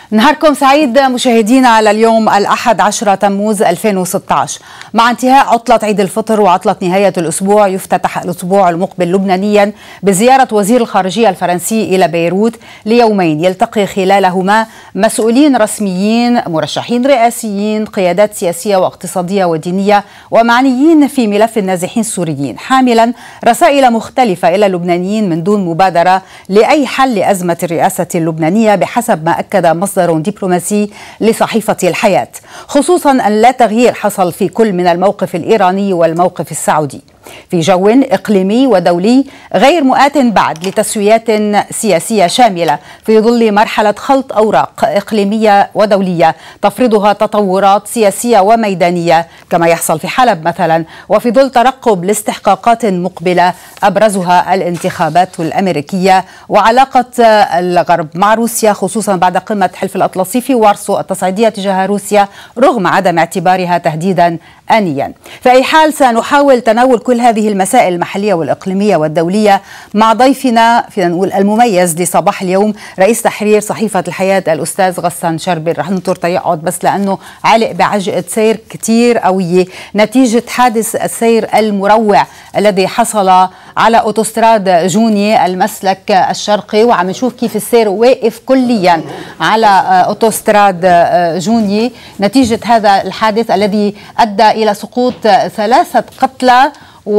نهاركم سعيد مشاهدينا لليوم الأحد 10 تموز 2016. مع انتهاء عطلة عيد الفطر وعطلة نهاية الأسبوع، يفتتح الأسبوع المقبل لبنانيا بزيارة وزير الخارجية الفرنسي إلى بيروت ليومين يلتقي خلالهما مسؤولين رسميين، مرشحين رئاسيين، قيادات سياسية واقتصادية ودينية ومعنيين في ملف النازحين السوريين، حاملا رسائل مختلفة إلى اللبنانيين من دون مبادرة لأي حل لأزمة الرئاسة اللبنانية بحسب ما أكد مصدر دبلوماسي لصحيفة الحياة، خصوصا أن لا تغيير حصل في كل من الموقف الإيراني والموقف السعودي، في جو إقليمي ودولي غير مؤات بعد لتسويات سياسية شاملة في ظل مرحلة خلط أوراق إقليمية ودولية تفرضها تطورات سياسية وميدانية كما يحصل في حلب مثلا، وفي ظل ترقب لاستحقاقات مقبلة أبرزها الانتخابات الأمريكية وعلاقة الغرب مع روسيا، خصوصا بعد قمة حلف الأطلسي في وارسو التصعيدية تجاه روسيا رغم عدم اعتبارها تهديدا آنيا. في أي حال سنحاول تناول كل هذه المسائل المحلية والإقليمية والدولية مع ضيفنا فينا نقول المميز لصباح اليوم، رئيس تحرير صحيفة الحياة الأستاذ غسان شربل. رح ننطر يقعد بس لأنه علق بعجقة سير كتير قوية نتيجة حادث السير المروع الذي حصل على أوتوستراد جوني المسلك الشرقي، وعم نشوف كيف السير واقف كليا على أوتوستراد جوني نتيجة هذا الحادث الذي أدى إلى سقوط 3 قتلى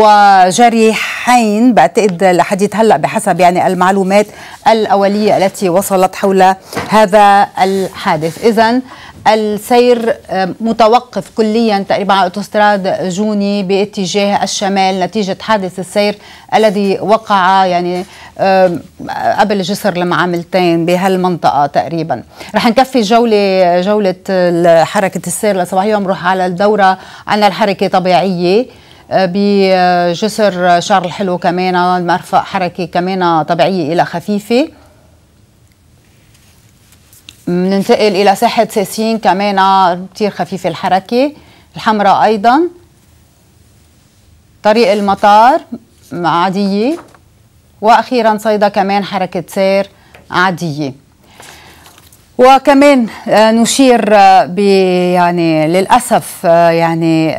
وجريحين بعتقد لحديث هلا بحسب يعني المعلومات الأولية التي وصلت حول هذا الحادث. إذن السير متوقف كليا تقريبا على أوتوستراد جوني باتجاه الشمال نتيجة حادث السير الذي وقع يعني قبل جسر المعاملتين بهالمنطقة تقريبا. رح نكفي جولة حركة السير لصباح اليوم، نروح على الدورة. عنا الحركة طبيعية بجسر شارل الحلو، كمان المرفق حركة كمان طبيعية إلى خفيفة. ننتقل إلى ساحة ساسين كمان كتير خفيفة الحركة، الحمراء أيضا. طريق المطار عادية، وأخيرا صيدا كمان حركة سير عادية. وكمان نشير يعني للأسف يعني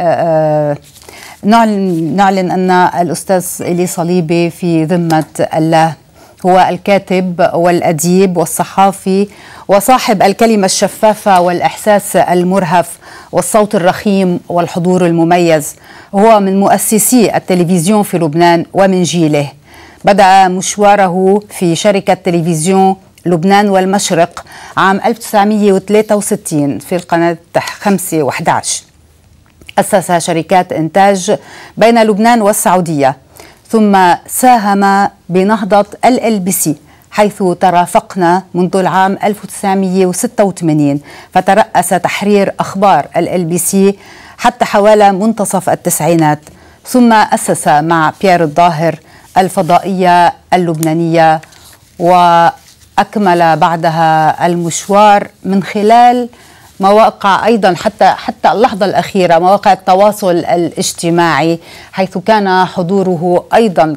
نعلن أن الأستاذ إلي صليبي في ذمة الله، هو الكاتب والأديب والصحافي وصاحب الكلمة الشفافة والإحساس المرهف والصوت الرخيم والحضور المميز. هو من مؤسسي التلفزيون في لبنان ومن جيله. بدأ مشواره في شركة تلفزيون لبنان والمشرق عام 1963 في القناة 5 و11. أسس شركات إنتاج بين لبنان والسعودية، ثم ساهم بنهضة LLBC حيث ترافقنا منذ العام 1986، فترأس تحرير أخبار LLBC حتى حوالي منتصف التسعينات، ثم أسس مع بيير الظاهر الفضائية اللبنانية، وأكمل بعدها المشوار من خلال مواقع أيضا حتى اللحظة الأخيرة مواقع التواصل الاجتماعي، حيث كان حضوره أيضا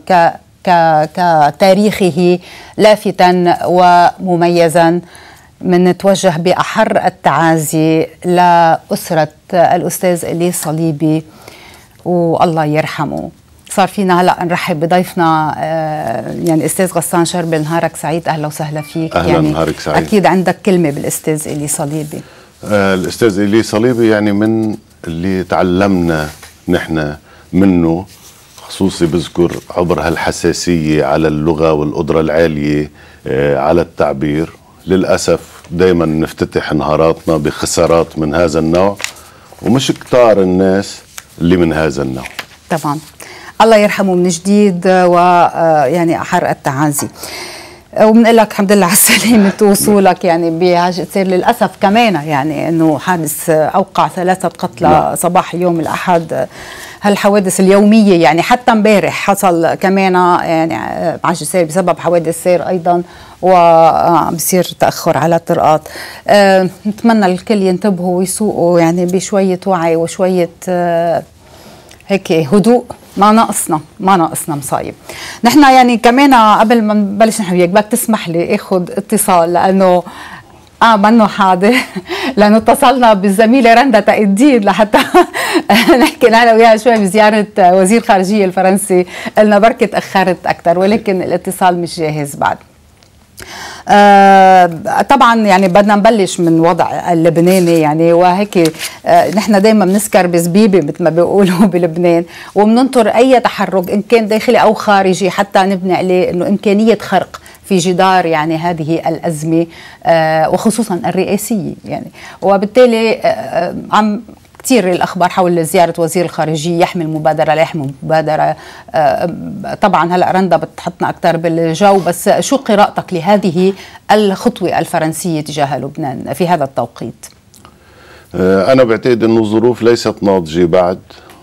كتاريخه لافتا ومميزا. من نتوجه بأحر التعازي لأسرة الأستاذ إلي صليبي والله يرحمه. صار فينا هلا نرحب بضيفنا يعني أستاذ غسان شربل. نهارك سعيد، أهلا وسهلا فيك. أهلا، يعني نهارك سعيد. أكيد عندك كلمة بالأستاذ إلي صليبي. الأستاذ إلي صليبي يعني من اللي تعلمنا نحن منه، خصوصي بذكر عبر هالحساسية على اللغة والقدرة العالية على التعبير. للأسف دايما نفتتح نهاراتنا بخسارات من هذا النوع، ومش كتار الناس اللي من هذا النوع. طبعا الله يرحمه من جديد، ويعني أحر التعازي، وبنقول لك الحمد لله على السلامة وصولك. يعني بحاجة تصير للأسف كمان يعني أنه حادث أوقع 3 قتلى صباح يوم الأحد. هالحوادث اليومية يعني حتى امبارح حصل كمان يعني عجز سير بسبب حوادث سير أيضا، وبصير تأخر على الطرقات. نتمنى الكل ينتبهوا ويسوقوا يعني بشوية وعي وشوية هيك هدوء. ما ناقصنا مصايب. نحن يعني كمان قبل ما نبلش نحن وياك بدك تسمح لي اخذ اتصال، لانه منه حاضر لانه اتصلنا بالزميله رندا تقي الدين لحتى نحكي انا وياها شوي بزياره وزير الخارجيه الفرنسي، قلنا بركي تاخرت اكثر ولكن الاتصال مش جاهز بعد. طبعا يعني بدنا نبلش من وضع اللبناني يعني، وهيك نحن دائما بنسكر بزبيبه مثل ما بيقولوا بلبنان، وبننطر اي تحرك ان كان داخلي او خارجي حتى نبني عليه انه امكانيه خرق في جدار يعني هذه الازمه وخصوصا الرئاسيه يعني. وبالتالي عم كثير الأخبار حول زيارة وزير الخارجية، يحمل مبادرة لا يحمل مبادرة. طبعا هلأ رندا بتحطنا أكثر بالجو، بس شو قراءتك لهذه الخطوة الفرنسية تجاه لبنان في هذا التوقيت؟ أنا بعتقد أنه الظروف ليست ناضجة بعد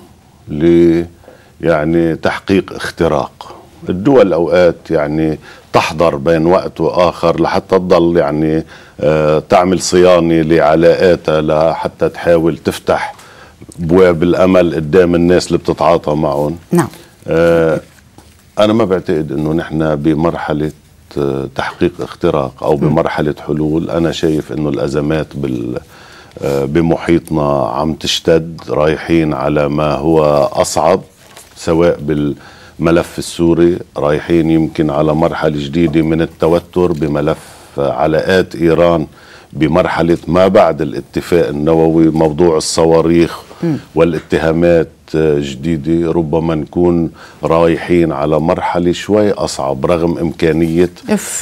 يعني تحقيق اختراق. الدول أوقات يعني تحضر بين وقت وآخر لحتى تضل يعني تعمل صيانة لعلاقاتها لحتى تحاول تفتح بواب الأمل قدام الناس اللي بتتعاطى معهم. نعم. أنا ما بعتقد أنه نحن بمرحلة تحقيق اختراق أو بمرحلة حلول. أنا شايف أنه الأزمات بمحيطنا عم تشتد، رايحين على ما هو أصعب، سواء بالملف السوري، رايحين يمكن على مرحلة جديدة من التوتر بملف علاقات إيران بمرحلة ما بعد الاتفاق النووي، موضوع الصواريخ والاتهامات جديدة. ربما نكون رايحين على مرحلة شوي أصعب رغم إمكانية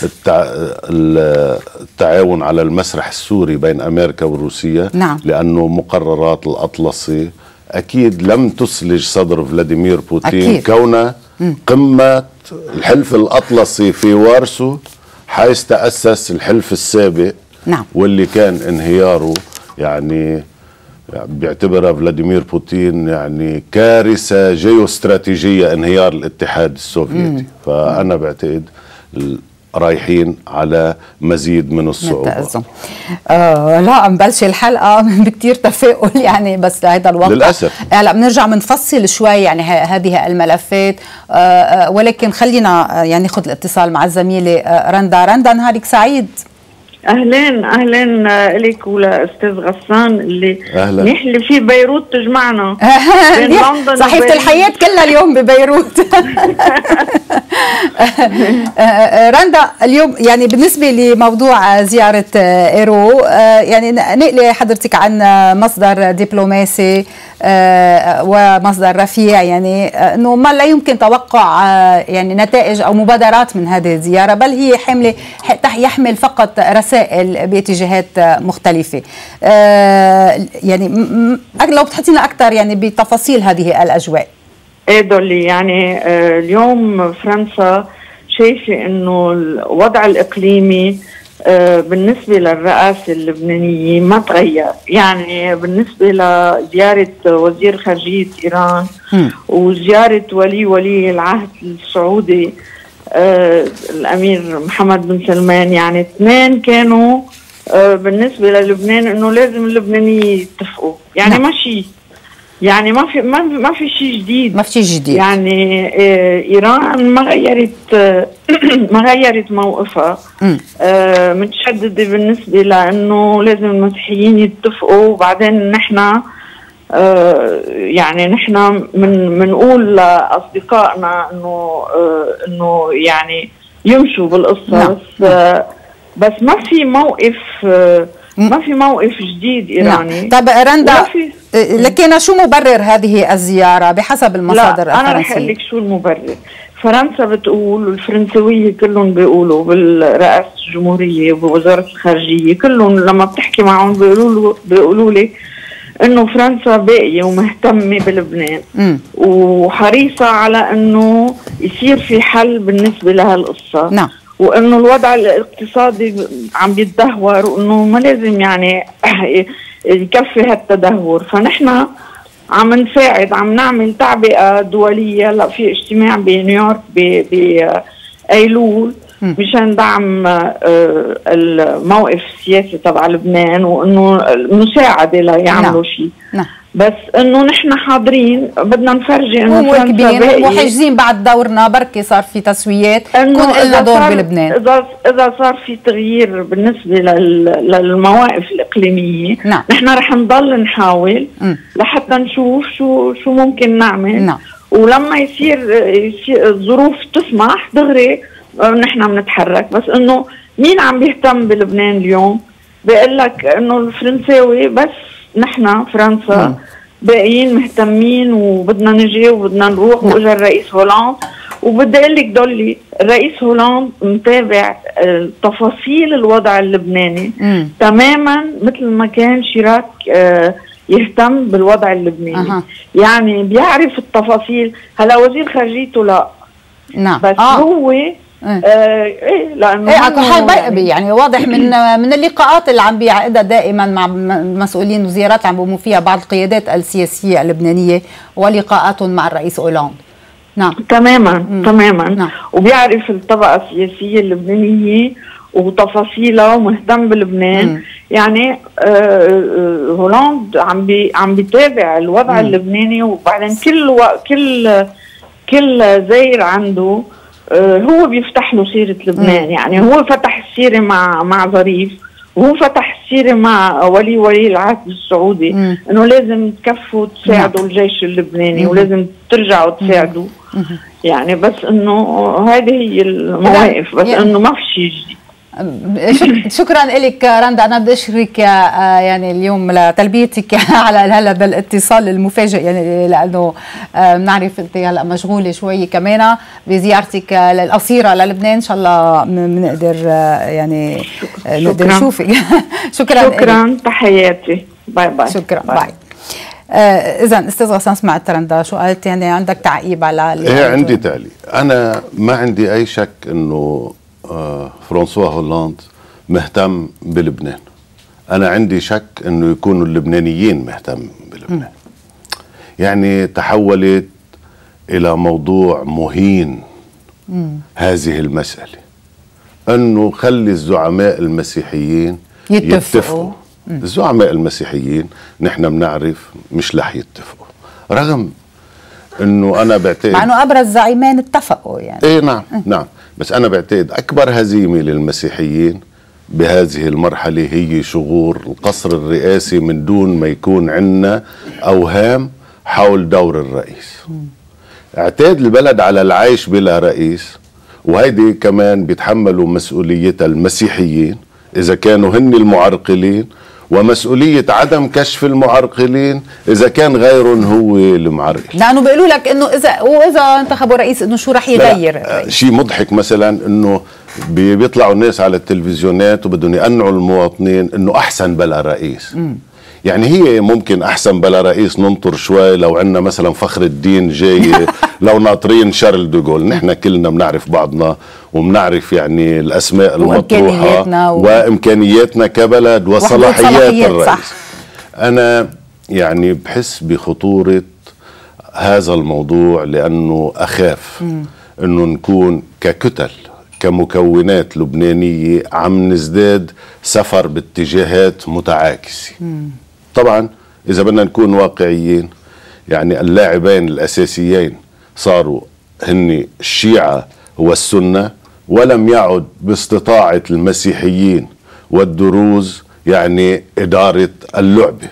التعاون على المسرح السوري بين أمريكا وروسيا. نعم. لأنه مقررات الأطلسي أكيد لم تثلج صدر فلاديمير بوتين. أكيد. كونه قمة الحلف الأطلسي في وارسو حيث تأسس الحلف السابق. نعم. واللي كان انهياره يعني بيعتبرها فلاديمير بوتين يعني كارثة جيوستراتيجية، انهيار الاتحاد السوفيتي. فأنا بعتقد رايحين على مزيد من الصعوبة. لا مبلش الحلقة بكتير تفاؤل يعني، بس هذا الوقت للأسف. هلا بنرجع بنفصل شوي يعني هذه الملفات، ولكن خلينا يعني ناخذ الاتصال مع الزميلة رندا. رندا نهارك سعيد. اهلا لك ولاستاذ غسان اللي نحلي في بيروت تجمعنا بين لندن صحيفة الحياة كلها اليوم ببيروت. رندا اليوم يعني بالنسبة لموضوع زيارة ايرو، يعني نقلي حضرتك عن مصدر دبلوماسي ومصدر رفيع يعني انه ما لا يمكن توقع يعني نتائج او مبادرات من هذه الزيارة، بل هي حاملة يحمل فقط رسائل باتجاهات مختلفة. يعني لو بتحطينا اكثر يعني بتفاصيل هذه الاجواء. ايه دولي يعني اليوم فرنسا شايفة انه الوضع الاقليمي بالنسبة للرئاسة اللبنانية ما تغير. يعني بالنسبة لزيارة وزير خارجية إيران وزيارة ولي العهد السعودي الأمير محمد بن سلمان، يعني اثنين كانوا بالنسبة للبنان انه لازم اللبنانيين يتفقوا. يعني ماشي يعني ما في شيء جديد. ما في شيء جديد. يعني ايران ما غيرت موقفها، متشدده بالنسبه لانه لازم المسيحيين يتفقوا. وبعدين نحن يعني نحن بنقول لاصدقائنا انه يعني يمشوا بالقصه. بس ما في موقف جديد إيراني. طب رندا لكن شو مبرر هذه الزيارة بحسب المصادر الفرنسية؟ أنا رح أقول لك شو المبرر. فرنسا بتقول والفرنسوية كلهم بيقولوا بالرئاسة الجمهورية وبوزارة الخارجية كلهم لما بتحكي معهم بيقولوا لي إنه فرنسا باقية ومهتمة بلبنان وحريصة على إنه يصير في حل بالنسبة لهالقصة. نعم. وانه الوضع الاقتصادي عم بيتدهور وانه ما لازم يعني يكفي هالتدهور. فنحن عم نساعد، عم نعمل تعبئة دولية. هلا في اجتماع بنيويورك بأيلول مشان دعم الموقف السياسي تبع لبنان، وانه المساعده ليعملوا شيء. بس انه نحن حاضرين، بدنا نفرجي انه فرنسا وحاجزين بعد دورنا، بركي صار في تسويات يكون لنا دور بلبنان. اذا صار في تغيير بالنسبه للمواقف الاقليميه، نحن رح نضل نحاول لحتى نشوف شو ممكن نعمل. ولما يصير الظروف تسمح دغري نحن بنتحرك. بس انه مين عم بيهتم بلبنان اليوم؟ بيقول لك انه الفرنساوي بس، نحن فرنسا باقيين مهتمين وبدنا نجي وبدنا نروح. واجا الرئيس هولاند، وبدي اقول لك دولي الرئيس هولاند متابع تفاصيل الوضع اللبناني تماما مثل ما كان شيراك يهتم بالوضع اللبناني. يعني بيعرف التفاصيل. هلا وزير خارجيته لا، بس هو ايه لانه على حال يعني واضح من اللقاءات اللي عم بيعقدها دائما مع مسؤولين وزيارات عم بيقوموا فيها بعض القيادات السياسيه اللبنانيه ولقاءاتهم مع الرئيس هولاند. تماما. وبيعرف الطبقه السياسيه اللبنانيه وتفاصيلها ومهتم بلبنان. يعني هولاند عم بيتابع الوضع اللبناني. وبعدين كل زاير عنده هو بيفتح له سيرة لبنان. يعني هو فتح السيرة مع ظريف، وهو فتح السيرة مع ولي العهد السعودي انه لازم تكفوا تساعدوا الجيش اللبناني ولازم ترجعوا تساعدوا. يعني بس انه هذه هي المواقف، بس انه ما في شيء جديد. شكرا لك رندا. انا بدي اشكرك يعني اليوم لتلبيتك على هذا الاتصال المفاجئ، يعني لانه بنعرف انت هلا مشغوله شوي كمان بزيارتك القصيره للبنان. ان شاء الله بنقدر يعني نقدر نشوفك. شكرا تحياتي. باي باي. شكرا باي. اذا استاذ غسان سمعت رندا شو قالت؟ يعني عندك تعقيب على ايه؟ عندي تعليق. انا ما عندي اي شك انه فرانسوا هولاند مهتم بلبنان. أنا عندي شك أنه يكونوا اللبنانيين مهتم بلبنان. يعني تحولت إلى موضوع مهين هذه المسألة، أنه خلي الزعماء المسيحيين يتفقوا. الزعماء المسيحيين نحن بنعرف مش رح يتفقوا، رغم أنه أنا بعتقد مع أنه أبرز زعيمين اتفقوا. يعني إيه نعم. بس أنا بعتقد أكبر هزيمة للمسيحيين بهذه المرحلة هي شغور القصر الرئاسي من دون ما يكون عندنا أوهام حول دور الرئيس. اعتاد البلد على العيش بلا رئيس، وهيدي كمان بيتحملوا مسؤوليتها المسيحيين إذا كانوا هن المعرقلين، ومسؤولية عدم كشف المعرقلين إذا كان غيرهم هو المعرقل. لأنه بيقولوا لك إنه إذا انتخبوا رئيس إنه شو رح يغير. شيء مضحك مثلا إنه بيطلعوا الناس على التلفزيونات وبدهم يقنعوا المواطنين إنه أحسن بلا رئيس. يعني هي ممكن أحسن بلا رئيس ننطر شوي لو عندنا مثلا فخر الدين جاي لو ناطرين شارل دوغول. نحن كلنا بنعرف بعضنا وبنعرف يعني الأسماء المطروحة وإمكانياتنا كبلد وصلاحيات الرئيس. صح. أنا يعني بحس بخطورة هذا الموضوع، لأنه أخاف أنه نكون ككتل كمكونات لبنانية عم نزداد سفر باتجاهات متعاكسة. طبعا إذا بدنا نكون واقعيين، يعني اللاعبين الأساسيين صاروا هن الشيعة والسنة، ولم يعد باستطاعة المسيحيين والدروز يعني إدارة اللعبة.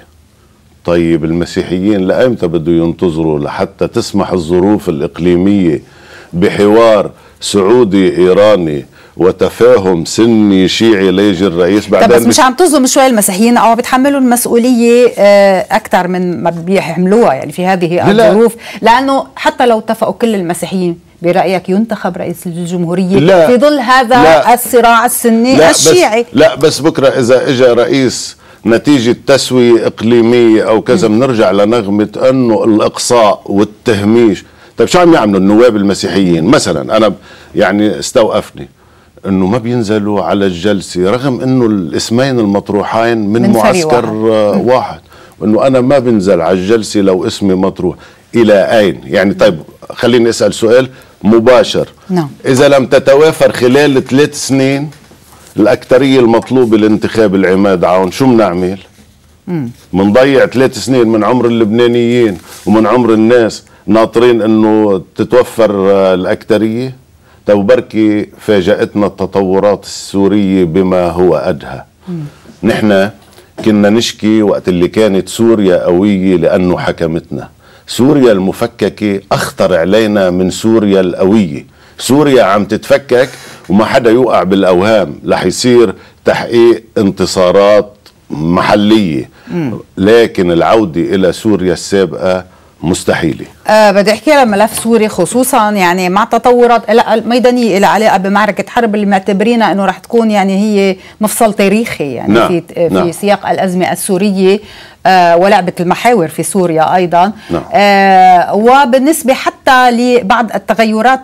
طيب المسيحيين لأمتى بده ينتظروا لحتى تسمح الظروف الإقليمية بحوار سعودي إيراني وتفاهم سني شيعي ليجي الرئيس؟ بعدين بس مش عم تظلم شوي المسيحيين او بيتحملوا المسؤوليه اكثر من ما بيحملوها يعني في هذه الظروف؟ لانه حتى لو اتفقوا كل المسيحيين برايك ينتخب رئيس الجمهوريه في ظل هذا الصراع السني الشيعي؟ لا بس بكره اذا اجى رئيس نتيجة تسوية إقليمية أو كذا بنرجع لنغمة أنه الإقصاء والتهميش. طيب شو عم يعملوا النواب المسيحيين مثلا؟ أنا يعني استوقفني أنه ما بينزلوا على الجلسة رغم أنه الاسمين المطروحين من معسكر واحد، وأنه أنا ما بنزل على الجلسة لو اسمي مطروح. إلى أين؟ يعني طيب خليني أسأل سؤال مباشر. نعم. إذا لم تتوافر خلال 3 سنين الأكترية المطلوبة لانتخاب العماد عون، شو بنعمل؟ منضيع 3 سنين من عمر اللبنانيين ومن عمر الناس ناطرين انه تتوفر الأكترية. طب بركي فاجأتنا التطورات السورية بما هو أدهى. نحن كنا نشكي وقت اللي كانت سوريا قوية لأنه حكمتنا. سوريا المفككة أخطر علينا من سوريا القوية. سوريا عم تتفكك وما حدا يوقع بالأوهام، رح يصير تحقيق انتصارات محلية، لكن العودة إلى سوريا السابقة مستحيلة. بدي احكي على ملف سوري خصوصا يعني مع تطورات ميدانيه لها علاقه بمعركه حرب اللي معتبرينها انه رح تكون يعني هي مفصل تاريخي يعني. نعم. في سياق الازمه السوريه ولعبه المحاور في سوريا ايضا. نعم. وبالنسبه حتى لبعض التغيرات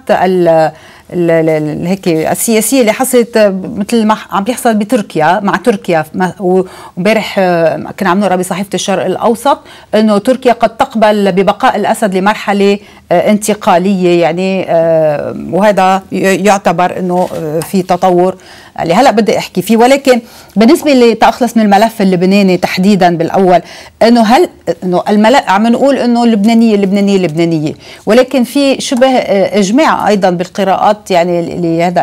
هيك السياسيه اللي حصلت مثل ما عم بيحصل بتركيا مع تركيا. وامبارح كنا عم نقرا بصحيفه الشرق الاوسط انه تركيا قد تقبل ببقاء الاسد لمرحله انتقاليه يعني. وهذا يعتبر انه في تطور اللي هلا بدي احكي فيه. ولكن بالنسبه لتخلص من الملف اللبناني تحديدا بالاول، انه هل انه عم نقول انه اللبنانيه ولكن في شبه اجماع ايضا بالقراءات يعني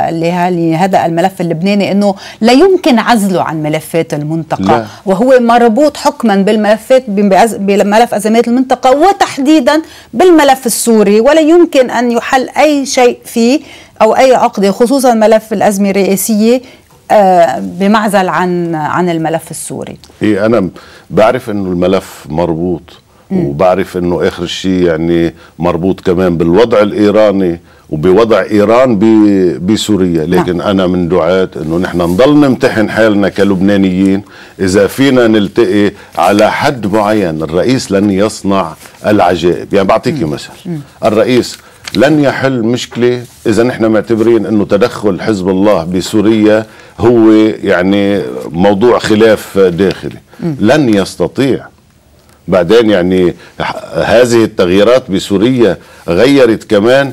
لهذا الملف اللبناني انه لا يمكن عزله عن ملفات المنطقه. لا. وهو مربوط حكما بالملفات بملف ازمات المنطقه وتحديدا بالملف السوري، ولا يمكن ان يحل اي شيء فيه أو أي عقدة خصوصا ملف الأزمة الرئاسية بمعزل عن الملف السوري. إيه أنا بعرف إنه الملف مربوط وبعرف إنه آخر شيء يعني مربوط كمان بالوضع الإيراني وبوضع إيران بسوريا، لكن نعم. أنا من دعاة إنه نحن نضل نمتحن حالنا كلبنانيين. إذا فينا نلتقي على حد معين الرئيس لن يصنع العجائب. يعني بعطيكي مثل، الرئيس لن يحل مشكلة إذا نحن معتبرين أنه تدخل حزب الله بسوريا هو يعني موضوع خلاف داخلي. لن يستطيع. بعدين يعني هذه التغييرات بسوريا غيرت كمان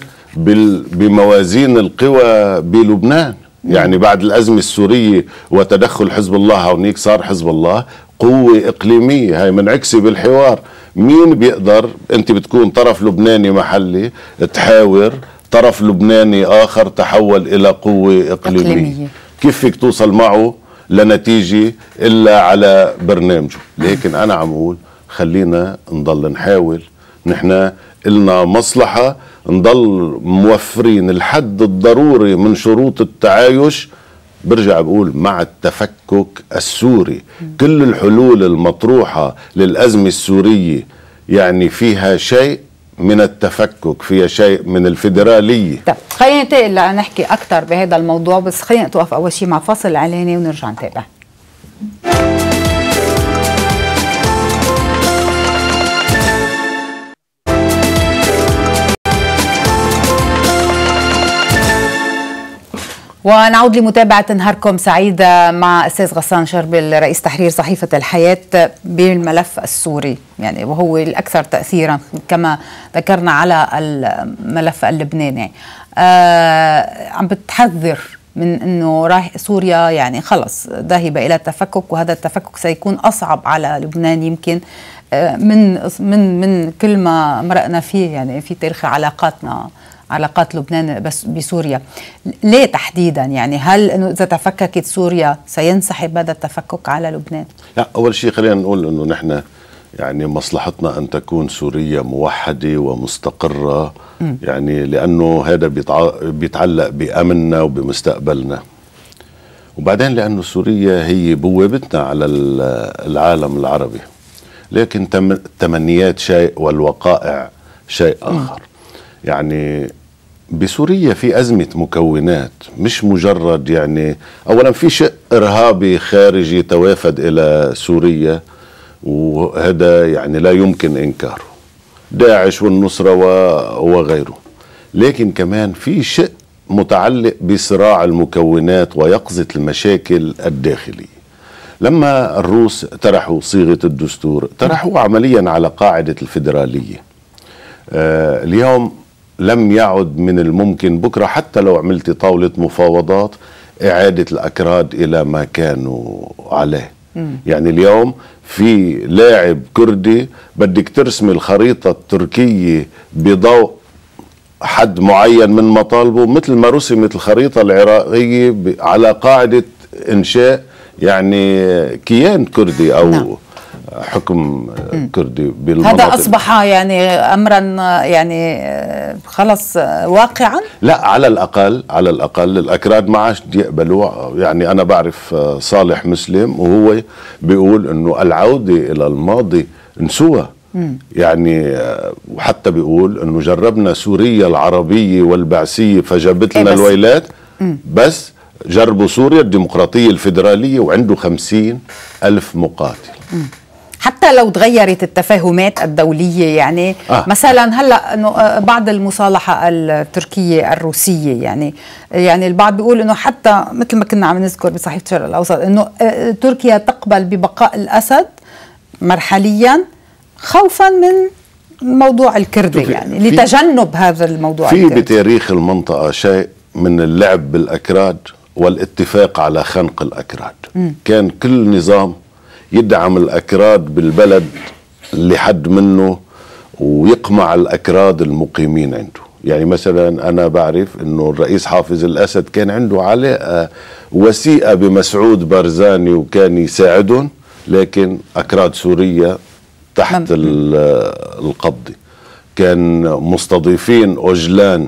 بموازين القوى بلبنان. يعني بعد الأزمة السورية وتدخل حزب الله هونيك صار حزب الله قوة إقليمية. هاي منعكسة بالحوار. مين بيقدر؟ انت بتكون طرف لبناني محلي تحاور طرف لبناني آخر تحول إلى قوة إقليمية. كيف فيك توصل معه لنتيجة إلا على برنامجه؟ لكن أنا عم أقول خلينا نضل نحاول. نحن إلنا مصلحة نضل موفرين الحد الضروري من شروط التعايش. برجع بقول مع التفكك السوري. كل الحلول المطروحة للأزمة السورية يعني فيها شيء من التفكك، فيها شيء من الفيدرالية. طيب خلينا ننتقل لنحكي أكثر بهذا الموضوع، بس خلينا نتوقف أول شيء مع فاصل إعلاني ونرجع نتابع. ونعود لمتابعة نهاركم سعيدة مع أستاذ غسان شربل رئيس تحرير صحيفة الحياة بالملف السوري، يعني وهو الأكثر تأثيرا كما ذكرنا على الملف اللبناني. عم بتحذر من أنه راح سوريا يعني خلص ذاهبة إلى التفكك، وهذا التفكك سيكون أصعب على لبنان يمكن من كل ما مرقنا فيه يعني في تاريخ علاقات لبنان بس بسوريا. ليه تحديدا؟ يعني هل انه اذا تفككت سوريا سينسحب هذا التفكك على لبنان؟ لا، اول شيء خلينا نقول انه نحن يعني مصلحتنا ان تكون سوريا موحده ومستقره، يعني لانه هذا بيتعلق بامننا وبمستقبلنا. وبعدين لانه سوريا هي بوابتنا على العالم العربي، لكن التمنيات شيء والوقائع شيء اخر. يعني بسوريا في أزمة مكونات، مش مجرد يعني أولا في شق إرهابي خارجي توافد إلى سوريا، وهذا يعني لا يمكن إنكاره، داعش والنصرة وغيره. لكن كمان في شق متعلق بصراع المكونات ويقظة المشاكل الداخلية. لما الروس طرحوا صيغة الدستور طرحوا عمليا على قاعدة الفيدرالية. اليوم لم يعد من الممكن بكرة حتى لو عملت طاولة مفاوضات إعادة الأكراد إلى ما كانوا عليه. يعني اليوم في لاعب كردي بدك ترسمي الخريطة التركية بضوء حد معين من مطالبه، مثل ما رسمت الخريطة العراقية على قاعدة إنشاء يعني كيان كردي أو نعم. حكم كردي بالمناطق. هذا أصبح يعني أمرا يعني خلص واقعا؟ لا، على الأقل الأكراد ما عادش يقبلوا. يعني أنا بعرف صالح مسلم وهو بيقول إنه العودة إلى الماضي نسوها. يعني وحتى بيقول إنه جربنا سوريا العربية والبعثية فجابت لنا الويلات، بس جربوا سوريا الديمقراطية الفيدرالية وعنده 50,000 مقاتل. حتى لو تغيرت التفاهمات الدولية يعني مثلا هلا انه بعد المصالحة التركية الروسية يعني البعض بيقول انه حتى مثل ما كنا عم نذكر بصحيفة الشرق الاوسط انه تركيا تقبل ببقاء الاسد مرحليا خوفا من الموضوع الكردي، يعني لتجنب هذا الموضوع في بتاريخ المنطقة شيء من اللعب بالأكراد والاتفاق على خنق الأكراد. كان كل نظام يدعم الأكراد بالبلد اللي حد منه ويقمع الأكراد المقيمين عنده. يعني مثلا أنا بعرف أنه الرئيس حافظ الأسد كان عنده علاقة وثيقة بمسعود بارزاني وكان يساعدهم، لكن أكراد سوريا تحت القبض. كان مستضيفين أوجلان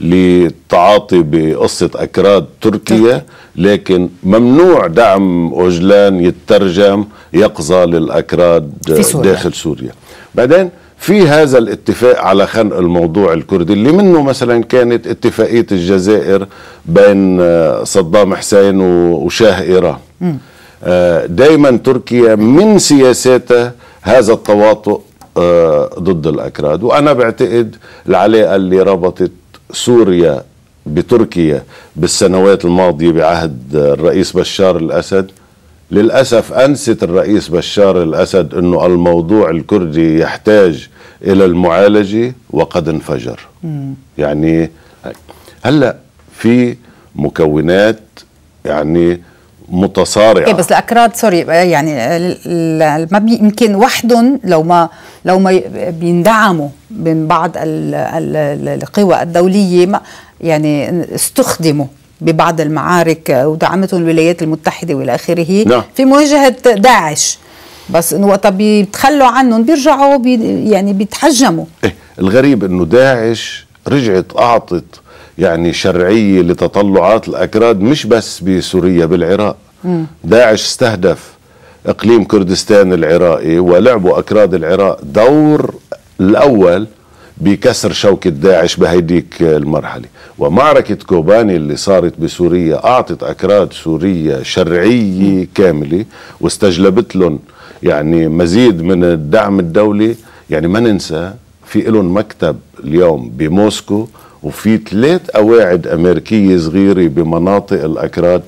للتعاطي بقصة أكراد تركيا، لكن ممنوع دعم أوجلان يترجم يقظة للأكراد داخل سوريا. بعدين في هذا الاتفاق على خنق الموضوع الكردي اللي منه مثلا كانت اتفاقية الجزائر بين صدام حسين وشاه إيران. دايما تركيا من سياساتها هذا التواطؤ ضد الأكراد. وأنا بعتقد العلاقة اللي ربطت سوريا بتركيا بالسنوات الماضية بعهد الرئيس بشار الأسد للأسف أنست الرئيس بشار الأسد أنه الموضوع الكردي يحتاج إلى المعالجة وقد انفجر. يعني هلأ في مكونات يعني متصارعة. بس الأكراد سوري يعني ما يمكن وحدهم لو ما بيندعموا من بعض القوى الدولية يعني استخدموا ببعض المعارك ودعمتهم الولايات المتحدة والى آخره في مواجهة داعش، بس انه وقت بيتخلوا عنهم بيرجعوا يعني بيتحجموا. الغريب انه داعش رجعت اعطت يعني شرعية لتطلعات الأكراد مش بس بسوريا، بالعراق. داعش استهدف إقليم كردستان العراقي ولعبوا أكراد العراق دور الأول بكسر شوكة داعش بهيديك المرحلة. ومعركة كوباني اللي صارت بسوريا أعطت أكراد سوريا شرعية كاملة واستجلبت لهم يعني مزيد من الدعم الدولي. يعني ما ننسى في لهم مكتب اليوم بموسكو وفي 3 قواعد أمريكية صغيرة بمناطق الأكراد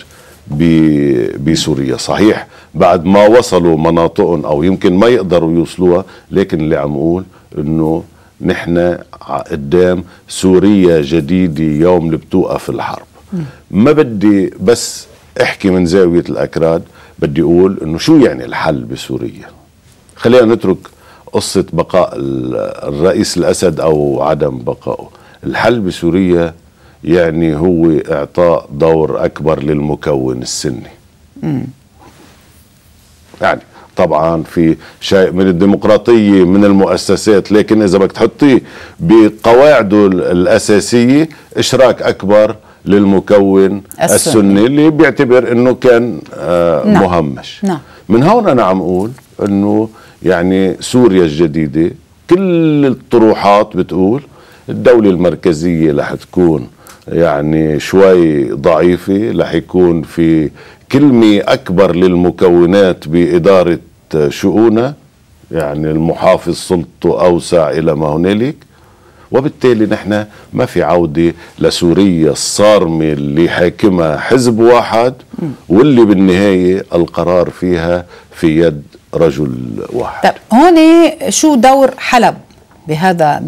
بسوريا. صحيح بعد ما وصلوا مناطقهم أو يمكن ما يقدروا يوصلوها، لكن اللي عم أقول إنه نحن قدام سوريا جديدة يوم اللي بتوقف الحرب. ما بدي بس احكي من زاوية الأكراد، بدي أقول إنه شو يعني الحل بسوريا. خلينا نترك قصة بقاء الرئيس الأسد أو عدم بقائه. الحل بسوريا يعني هو إعطاء دور أكبر للمكون السني. يعني طبعا في شيء من الديمقراطية من المؤسسات، لكن إذا بدك تحطيه بقواعده الأساسية إشراك أكبر للمكون السني اللي بيعتبر إنه كان مهمش. من هون أنا عم أقول إنه يعني سوريا الجديدة كل الطروحات بتقول الدولة المركزية رح تكون يعني شوي ضعيفة، رح يكون في كلمة أكبر للمكونات بإدارة شؤونها، يعني المحافظ سلطته أوسع إلى ما هنالك، وبالتالي نحن ما في عودة لسوريا الصارمة اللي حاكمها حزب واحد واللي بالنهاية القرار فيها في يد رجل واحد. طب هون شو دور حلب بهذا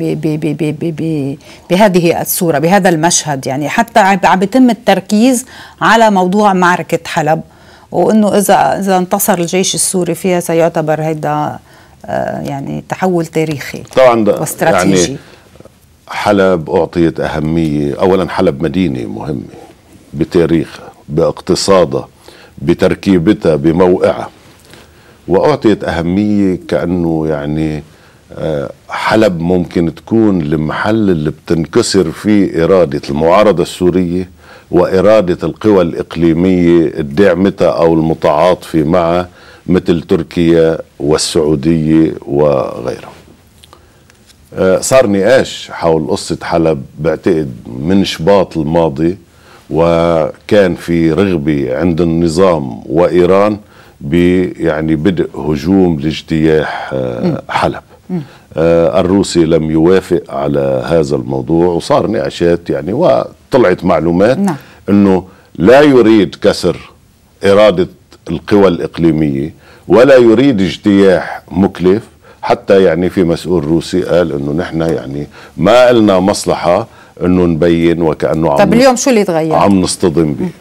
بهذه الصورة، بهذا المشهد، يعني حتى عم بيتم التركيز على موضوع معركة حلب، وانه اذا انتصر الجيش السوري فيها سيعتبر هيدا يعني تحول تاريخي طبعا واستراتيجي. يعني حلب أعطيت أهمية، أولا حلب مدينة مهمة بتاريخها، باقتصادها، بتركيبتها، بموقعها، وأعطيت أهمية كأنه يعني حلب ممكن تكون المحل اللي بتنكسر فيه إرادة المعارضة السورية وإرادة القوى الإقليمية الداعمتها أو المتعاطفة معها مثل تركيا والسعودية وغيرها. صار نقاش حول قصة حلب بعتقد من شباط الماضي، وكان في رغبة عند النظام وإيران يعني بدء هجوم لاجتياح حلب. الروسي لم يوافق على هذا الموضوع، وصار نقاشات يعني، وطلعت معلومات أنه لا يريد كسر إرادة القوى الإقليمية ولا يريد اجتياح مكلف. حتى يعني في مسؤول روسي قال انه نحن يعني ما لنا مصلحة انه نبين وكأنه طب اليوم شو اللي تغير؟ عم نصطدم به.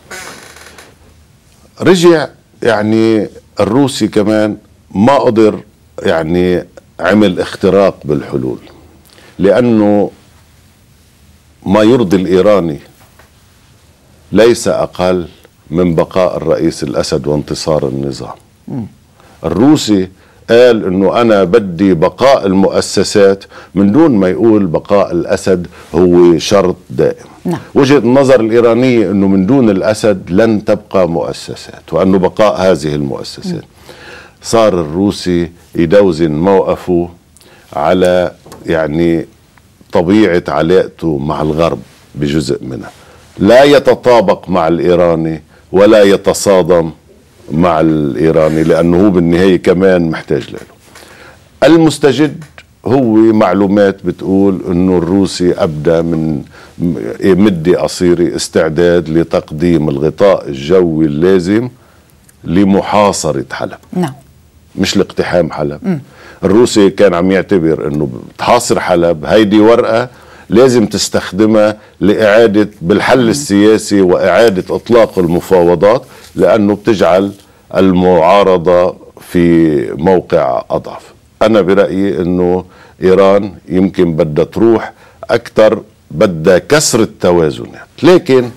رجع يعني الروسي كمان ما قدر يعني عمل اختراق بالحلول، لأنه ما يرضي الإيراني ليس أقل من بقاء الرئيس الأسد وانتصار النظام. الروسي قال انه انا بدي بقاء المؤسسات من دون ما يقول بقاء الاسد هو شرط دائم. وجهة النظر الايرانية انه من دون الاسد لن تبقى مؤسسات، وانه بقاء هذه المؤسسات. صار الروسي يدوزن موقفه على يعني طبيعة علاقته مع الغرب بجزء منها، لا يتطابق مع الايراني ولا يتصادم مع الإيراني، لأنه هو بالنهاية كمان محتاج له. المستجد هو معلومات بتقول أنه الروسي أبدأ من مدة قصيرة استعداد لتقديم الغطاء الجوي اللازم لمحاصرة حلب. مش لاقتحام حلب. الروسي كان عم يعتبر أنه تحاصر حلب هيدي ورقة لازم تستخدمها لإعادة بالحل السياسي وإعادة إطلاق المفاوضات، لأنه بتجعل المعارضة في موقع أضعف. أنا برأيي أنه إيران يمكن بدها تروح أكثر، بدها كسر التوازنات، لكن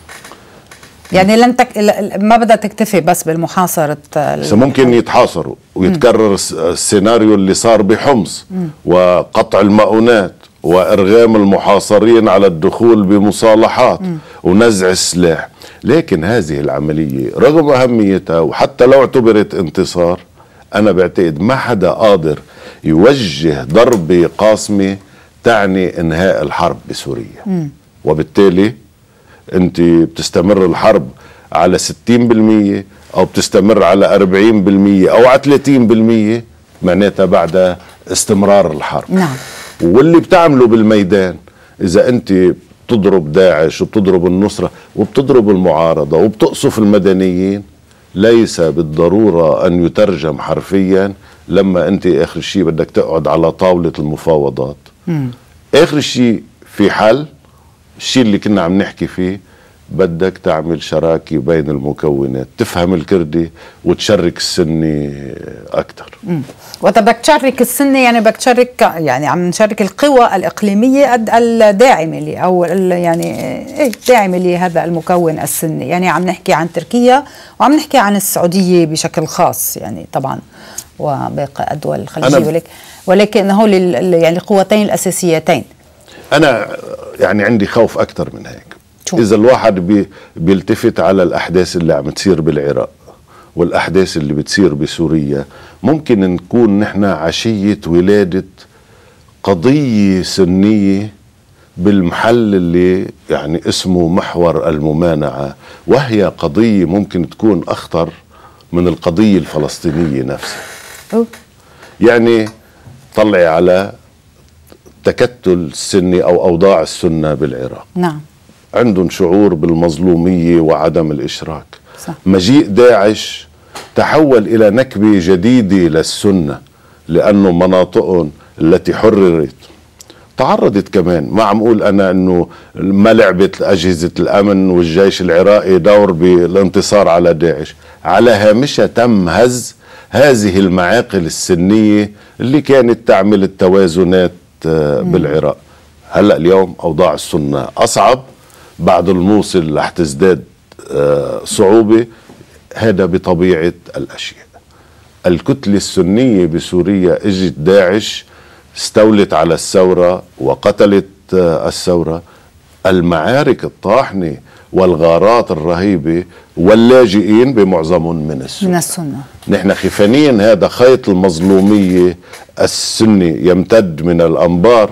يعني ما بدها تكتفي بس بالمحاصرة. ممكن يتحاصروا ويتكرر السيناريو اللي صار بحمص وقطع المؤونات وإرغام المحاصرين على الدخول بمصالحات ونزع السلاح. لكن هذه العملية رغم أهميتها وحتى لو اعتبرت انتصار، أنا بعتقد ما حدا قادر يوجه ضربة قاصمة تعني إنهاء الحرب بسوريا. وبالتالي أنت بتستمر الحرب على 60% أو بتستمر على 40% أو على 30%، معناتها بعد استمرار الحرب. واللي بتعمله بالميدان إذا أنت بتضرب داعش وبتضرب النصرة وبتضرب المعارضة وبتقصف المدنيين، ليس بالضرورة أن يترجم حرفيا لما أنت آخر شيء بدك تقعد على طاولة المفاوضات. آخر شيء في حل، الشيء اللي كنا عم نحكي فيه، بدك تعمل شراكة بين المكونات، تفهم الكردي وتشرك السني أكثر. وقت بدك تشارك السني يعني بدك تشارك، يعني عم نشارك القوى الإقليمية الداعمة لي أو يعني داعمة لهذا المكون السني. يعني عم نحكي عن تركيا وعم نحكي عن السعودية بشكل خاص يعني طبعا وباقي الدول الخليجية، ولكن هول يعني القوتين الأساسيتين. أنا يعني عندي خوف أكثر من هيك. إذا الواحد بيلتفت على الأحداث اللي عم تصير بالعراق والأحداث اللي بتصير بسوريا، ممكن نكون نحن عشية ولادة قضية سنية بالمحل اللي يعني اسمه محور الممانعة، وهي قضية ممكن تكون أخطر من القضية الفلسطينية نفسها. يعني طلعي على تكتل السني أو أوضاع السنة بالعراق. عندهم شعور بالمظلومية وعدم الإشراك. مجيء داعش تحول إلى نكبة جديدة للسنة، لأنه مناطقهم التي حررت تعرضت كمان، ما عم اقول انا انه ما لعبت اجهزه الامن والجيش العراقي دور بالانتصار على داعش، على هامشها تم هز هذه المعاقل السنيه اللي كانت تعمل التوازنات بالعراق. هلا اليوم اوضاع السنه اصعب، بعد الموصل رح تزداد صعوبه. هذا بطبيعه الاشياء. الكتله السنيه بسوريا اجت داعش استولت على الثورة وقتلت الثورة. المعارك الطاحنة والغارات الرهيبة واللاجئين بمعظمهم من السنة. نحن خفانين هذا خيط المظلومية السني يمتد من الأنبار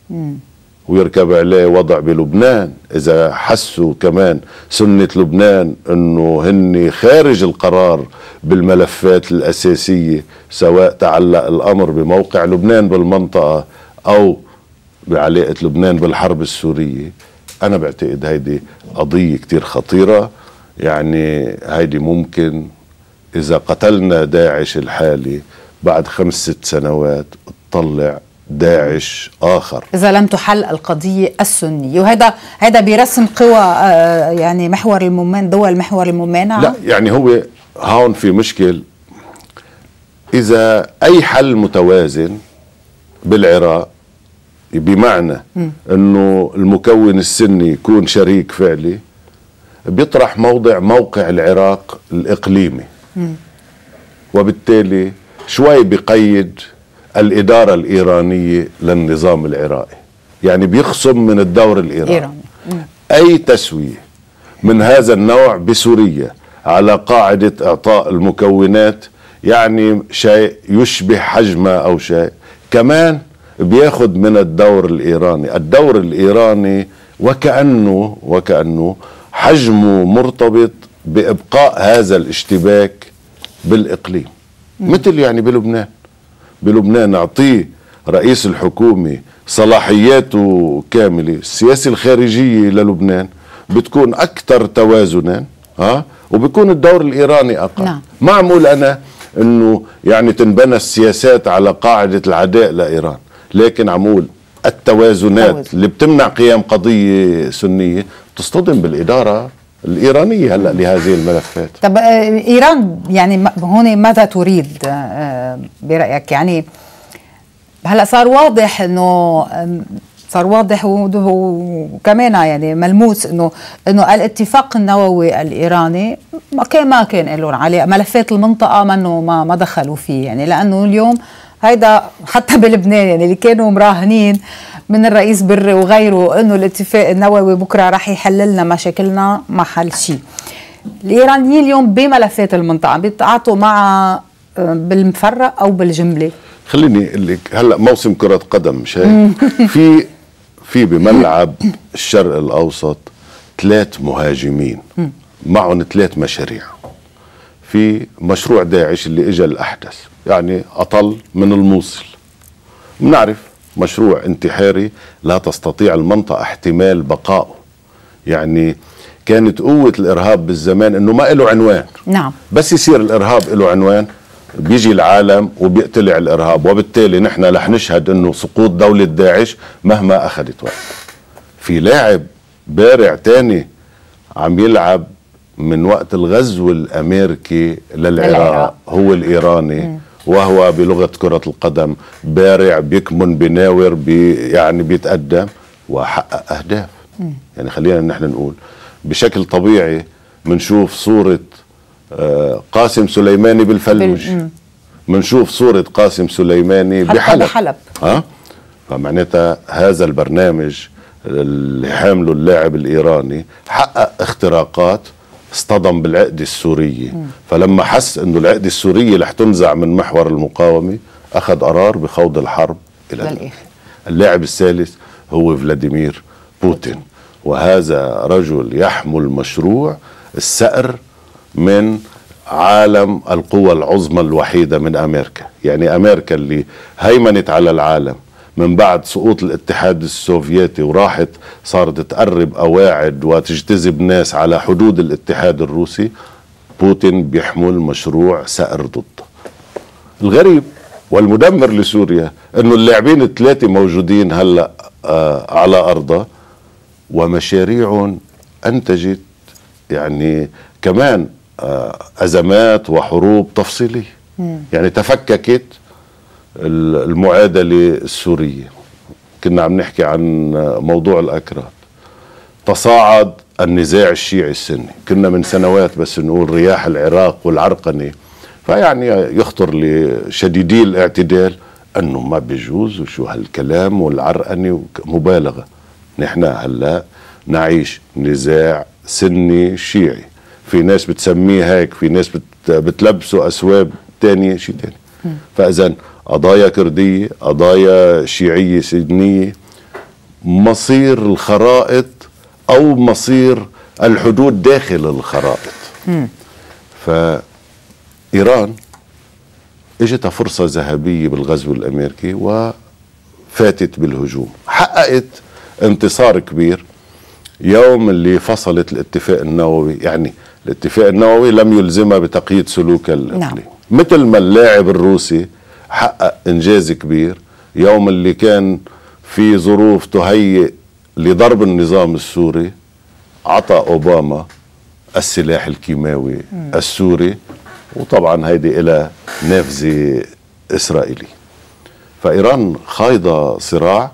ويركب عليه وضع بلبنان. إذا حسوا كمان سنة لبنان أنه هن خارج القرار بالملفات الأساسية، سواء تعلق الأمر بموقع لبنان بالمنطقة أو بعلاقة لبنان بالحرب السورية، أنا بعتقد هيدي قضية كتير خطيرة. يعني هيدي ممكن إذا قتلنا داعش الحالي بعد 5-6 سنوات تطلع داعش آخر إذا لم تحل القضية السنية. وهذا بيرسم قوى يعني محور المومن، دول محور المومنة. لا يعني هو هون في مشكل. إذا أي حل متوازن بالعراق بمعنى أنه المكون السني يكون شريك فعلي، بيطرح موقع العراق الإقليمي، وبالتالي شوي بقيد الإدارة الإيرانية للنظام العراقي، يعني بيخصم من الدور الإيراني. أي تسوية من هذا النوع بسوريا على قاعدة إعطاء المكونات يعني شيء يشبه حجمه أو شيء كمان بياخد من الدور الإيراني. الدور الإيراني وكأنه حجمه مرتبط بإبقاء هذا الاشتباك بالإقليم. مثل يعني بلبنان نعطيه رئيس الحكومة صلاحياته كاملة، السياسة الخارجية للبنان بتكون أكثر توازنا، وبيكون الدور الإيراني أقل. نعم. ما عم أقول أنا أنه يعني تنبنى السياسات على قاعدة العداء لإيران، لكن عم أقول التوازنات اللي بتمنع قيام قضية سنية تصطدم بالإدارة الإيرانية هلأ لهذه الملفات. طب إيران يعني هون ماذا تريد برأيك؟ يعني هلأ صار واضح وكمان يعني ملموس انه الاتفاق النووي الايراني ما كان لهم عليه، ملفات المنطقه ما دخلوا فيه، يعني لانه اليوم هيدا حتى بلبنان يعني اللي كانوا مراهنين من الرئيس بري وغيره انه الاتفاق النووي بكره راح يحل لنا مشاكلنا، ما حل شيء. الايرانيين اليوم بملفات المنطقه بيتعاطوا مع بالمفرق او بالجمله. خليني اقول لك هلا موسم كرة قدم شايف في بملعب الشرق الاوسط 3 مهاجمين معهم 3 مشاريع. في مشروع داعش اللي اجى الاحدث، يعني اطل من الموصل، بنعرف مشروع انتحاري لا تستطيع المنطقة احتمال بقائه. يعني كانت قوة الارهاب بالزمان انه ما له عنوان. نعم. بس يصير الارهاب له عنوان بيجي العالم وبيقتلع الارهاب، وبالتالي نحن رح نشهد انه سقوط دولة داعش مهما اخذت وقت. في لاعب بارع تاني عم يلعب من وقت الغزو الامريكي للعراق هو الايراني، وهو بلغة كرة القدم بارع، بيكمن، بناور، يعني بيتقدم وحقق اهداف. يعني خلينا نحن نقول بشكل طبيعي بنشوف صورة قاسم سليماني بالفلوج، بنشوف صورة قاسم سليماني بحلب. فمعناتها هذا البرنامج اللي حامله اللاعب الإيراني حقق اختراقات، اصطدم بالعقدة السورية. فلما حس انه العقدة السورية رح تنزع من محور المقاومة اخذ قرار بخوض الحرب الى الاخر. اللاعب الثالث هو فلاديمير بوتين، وهذا رجل يحمل مشروع السأر من عالم القوى العظمى الوحيدة من أمريكا. يعني أمريكا اللي هيمنت على العالم من بعد سقوط الاتحاد السوفيتي وراحت صارت تقرب قواعد وتجتذب ناس على حدود الاتحاد الروسي، بوتين بيحمل مشروع سأر ضده. الغريب والمدمر لسوريا انه اللاعبين الثلاثه موجودين هلا على ارضها، ومشاريع انتجت يعني كمان ازمات وحروب تفصيليه. يعني تفككت المعادله السوريه. كنا عم نحكي عن موضوع الاكراد، تصاعد النزاع الشيعي السني، كنا من سنوات بس نقول رياح العراق والعرقنه. فيعني يخطر لشديدي الاعتدال انه ما بيجوز وشو هالكلام والعرقنه مبالغه. نحن هلا نعيش نزاع سني شيعي، في ناس بتسميه هيك، في ناس بتلبسه اسواب تانية شيء تاني. فاذا قضايا كرديه، قضايا شيعيه سنيه، مصير الخرائط او مصير الحدود داخل الخرائط. فايران اجتها فرصه ذهبيه بالغزو الامريكي وفاتت بالهجوم، حققت انتصار كبير يوم اللي فصلت الاتفاق النووي. يعني الاتفاق النووي لم يلزمها بتقييد سلوكها الاقليمي، مثل ما اللاعب الروسي حقق انجاز كبير يوم اللي كان في ظروف تهيئ لضرب النظام السوري، عطى اوباما السلاح الكيماوي السوري، وطبعا هيدي إلى نافذة إسرائيلي. فإيران خايضة صراع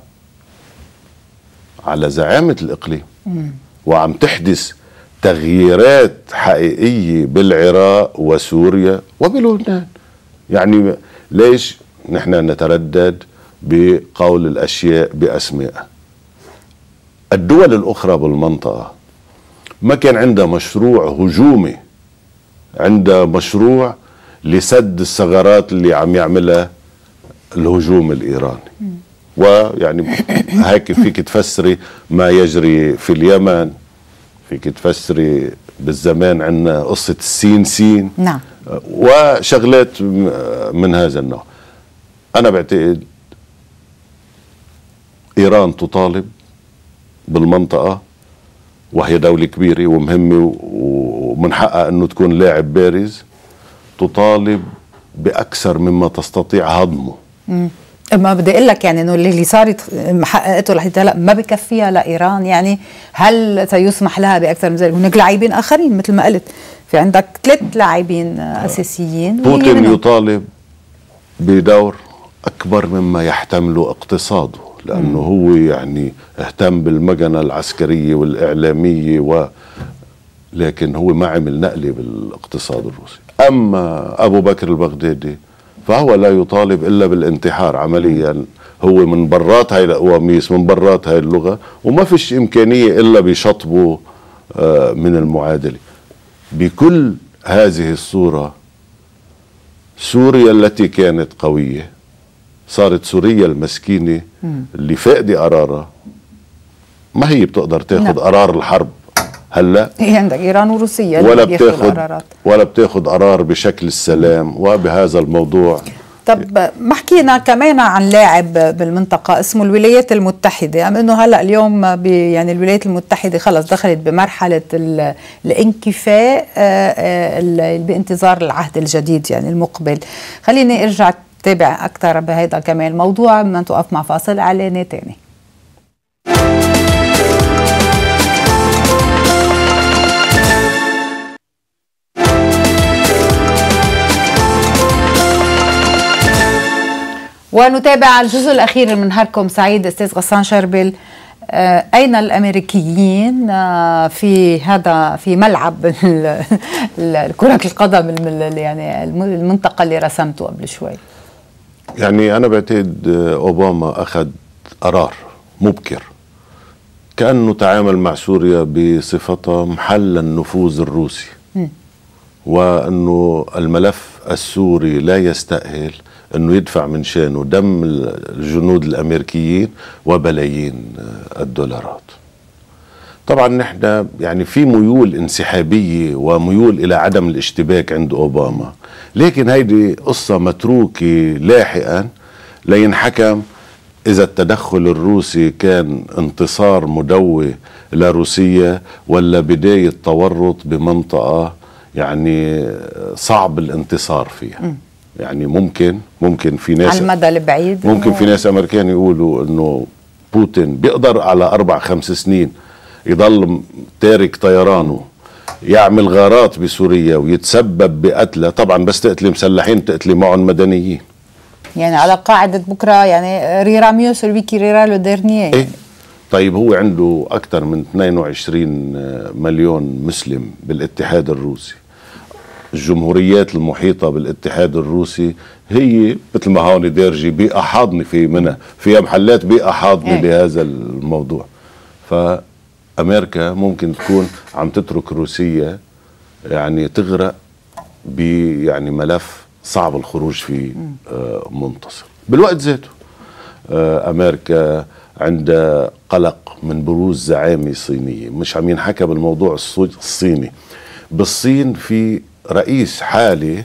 على زعامة الإقليم، وعم تحدث تغييرات حقيقية بالعراق وسوريا وبلبنان. يعني ليش نحن نتردد بقول الأشياء بأسمائها؟ الدول الأخرى بالمنطقة ما كان عندها مشروع هجومي، عندها مشروع لسد الثغرات اللي عم يعملها الهجوم الإيراني. ويعني هيك فيك تفسري ما يجري في اليمن، فيك تفسري بالزمان عندنا قصة السين سين، نعم، وشغلات من هذا النوع. أنا بعتقد إيران تطالب بالمنطقة، وهي دولة كبيرة ومهمة ومن حقها أنه تكون لاعب بارز، تطالب بأكثر مما تستطيع هضمه. ما بدي اقول لك يعني انه اللي صارت حققته لحد هلا ما بكفيها لايران. يعني هل سيسمح لها باكثر من ذلك؟ هناك لاعبين اخرين مثل ما قلت، في عندك 3 لاعبين اساسيين. بوتين يطالب بدور اكبر مما يحتمله اقتصاده، لانه هو يعني اهتم بالمكنه العسكريه والاعلاميه لكن هو ما عمل نقله بالاقتصاد الروسي. اما ابو بكر البغدادي فهو لا يطالب الا بالانتحار عمليا، هو من برات هاي القواميس، من برات هاي اللغه، وما فيش امكانيه الا بشطبه من المعادله. بكل هذه الصوره سوريا التي كانت قويه صارت سوريا المسكينه اللي فاقده قرارها، ما هي بتقدر تاخذ قرار الحرب. هلا هي عندك ايران وروسيا ولا بتاخذ قرار بشكل السلام. وبهذا الموضوع طب ما حكينا كمان عن لاعب بالمنطقه اسمه الولايات المتحده، ام انه هلا اليوم يعني الولايات المتحده خلص دخلت بمرحله الانكفاء بانتظار العهد الجديد يعني المقبل. خليني ارجع تابع اكثر بهذا كمان الموضوع بدنا نتوقف مع فاصل اعلاني ثاني. ونتابع الجزء الأخير من نهاركم سعيد. أستاذ غسان شربل، أين الأمريكيين في ملعب كرة القدم يعني المنطقة اللي رسمته قبل شوي؟ يعني أنا بعتقد أوباما أخذ قرار مبكر، كأنه تعامل مع سوريا بصفتها محل النفوذ الروسي، وأنه الملف السوري لا يستأهل أنه يدفع من شانه دم الجنود الأمريكيين وبلايين الدولارات. طبعا نحن يعني في ميول انسحابية وميول إلى عدم الاشتباك عند أوباما، لكن هيدي قصة متروكة لاحقا لينحكم إذا التدخل الروسي كان انتصار مدوي لروسيا ولا بداية تورط بمنطقة يعني صعب الانتصار فيها. يعني ممكن في ناس على المدى البعيد ممكن في ناس امريكان يقولوا انه بوتين بيقدر على 4-5 سنين يضل تارك طيرانه يعمل غارات بسوريا ويتسبب بقتلة. طبعا بس تقتلي مسلحين تقتلي معهم مدنيين، يعني على قاعدة بكرة يعني ريرا ميو سلوي كي ريرا لو ديرنييه. إيه؟ طيب هو عنده أكثر من 22 مليون مسلم بالاتحاد الروسي. الجمهوريات المحيطة بالاتحاد الروسي هي مثل ما هون ديرجي بيئة حاضنة في منها، فيها محلات بيئة حاضنة لهذا الموضوع. فأمريكا ممكن تكون عم تترك روسيا يعني تغرق يعني ملف صعب الخروج فيه منتصر. بالوقت ذاته أمريكا عندها قلق من بروز زعامة صينية، مش عم ينحكى بالموضوع الصيني. بالصين في رئيس حالي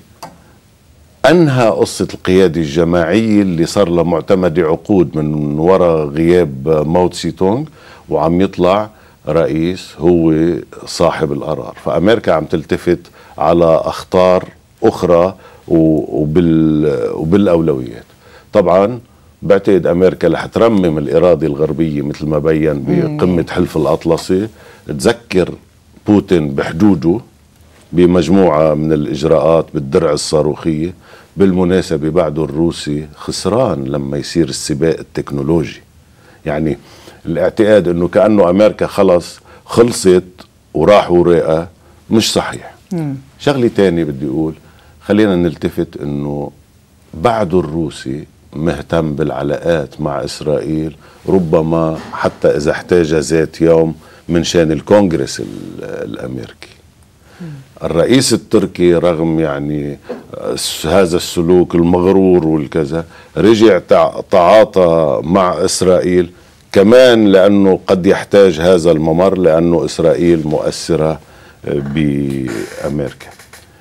أنهى قصة القيادة الجماعية اللي صار لها معتمدة عقود من وراء غياب ماو تسي تونغ، وعم يطلع رئيس هو صاحب القرار. فأمريكا عم تلتفت على أخطار أخرى وبالأولويات. طبعا بعتقد أمريكا رح ترمم الإرادة الغربية مثل ما بين بقمة حلف الأطلسي، تذكر بوتين بحدوده بمجموعة من الإجراءات بالدرع الصاروخية. بالمناسبة بعده الروسي خسران لما يصير السباق التكنولوجي، يعني الاعتقاد انه كأنه أمريكا خلصت وراحوا وراء مش صحيح. شغلة تانية بدي أقول، خلينا نلتفت انه بعده الروسي مهتم بالعلاقات مع إسرائيل، ربما حتى إذا احتاج ذات يوم من شان الكونغرس الأمريكي. الرئيس التركي رغم يعني هذا السلوك المغرور والكذا رجع تعاطى مع إسرائيل كمان، لأنه قد يحتاج هذا الممر، لأنه إسرائيل مؤثرة بأمريكا.